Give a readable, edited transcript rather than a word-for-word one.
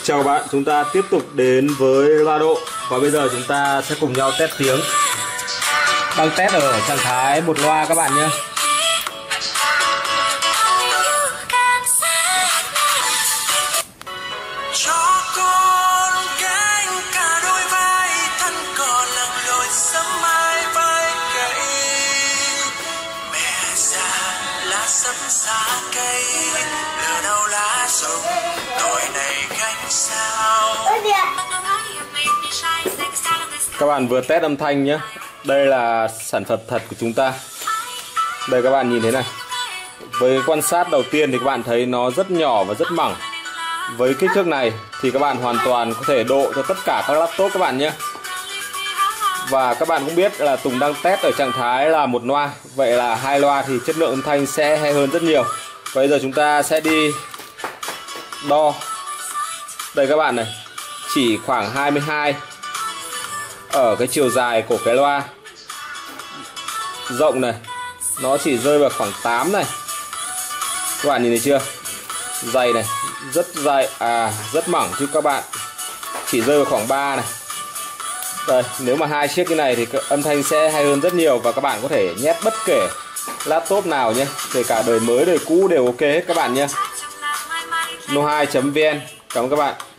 Chào các bạn, chúng ta tiếp tục đến với loa độ và bây giờ chúng ta sẽ cùng nhau test tiếng. Đang test ở trạng thái một loa các bạn nhé. Sắp xa cây lừa đâu lá rụng đồi này cánh sao. Các bạn vừa test âm thanh nhé. Đây là sản phẩm thật của chúng ta. Đây các bạn nhìn thấy này. Với quan sát đầu tiên thì các bạn thấy nó rất nhỏ và rất mỏng. Với kích thước này thì các bạn hoàn toàn có thể độ cho tất cả các laptop các bạn nhé. Và các bạn cũng biết là Tùng đang test ở trạng thái là một loa. Vậy là hai loa thì chất lượng âm thanh sẽ hay hơn rất nhiều. Bây giờ chúng ta sẽ đi đo. Đây các bạn này, chỉ khoảng 22 ở cái chiều dài của cái loa. Rộng này, nó chỉ rơi vào khoảng 8 này. Các bạn nhìn thấy chưa? Dày này, rất dày, rất mỏng chứ các bạn. Chỉ rơi vào khoảng 3 này. Đây, nếu mà hai chiếc như này thì âm thanh sẽ hay hơn rất nhiều và các bạn có thể nhét bất kể laptop nào nhé, kể cả đời mới đời cũ đều ok hết các bạn nhé. No2.vn. Cảm ơn các bạn.